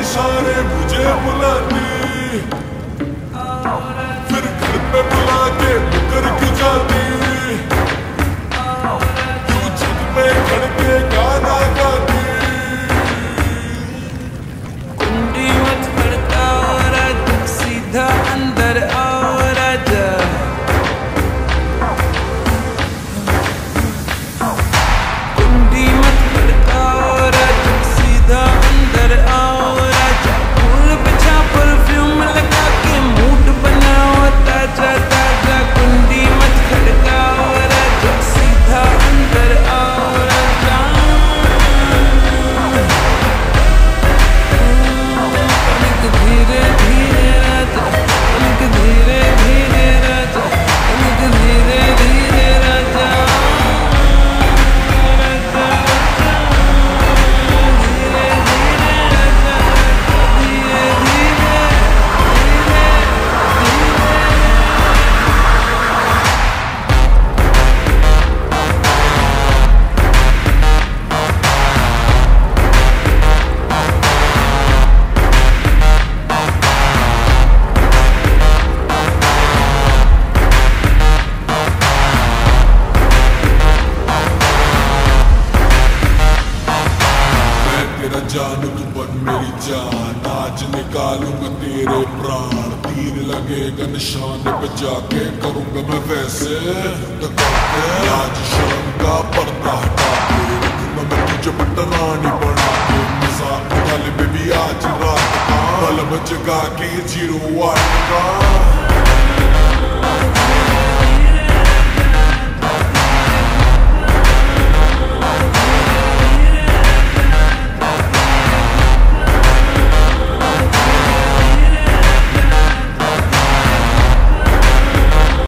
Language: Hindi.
इशारे मुझे बुलाती, फिर घर पे बुला के मुकर की जाती, तू छत पे खड़ के गाना गाती। कुंडी मत खड़काओ राजा, सीधा अंदर आओ राजा। कुंडी मत खड़काओ राजा, सीधा अंदर आओ राजा। फूल बिछा परफ्यूम लगा के मूड बनाओ ताजा ताजा। कुंडी मत खड़काओ राजा, सीधा अंदर आओ राजा। तनिक धीरे धीरे राजा, तनिक धीरे धीरे राजा, तनिक धीरे धीरे राजा। जान तू बन मेरी जान, आज निकालूंगा तेरे प्राण। तीर लगेगा निशान पे जाके, करूंगा मैं वैसे टकाके। आज शर्म का पर्दा हटा के, रखूंगा मैं तुझे पटरानी बना के। मजाक वाले में भी आज रात का बल्ब जगा के 0 वाट का।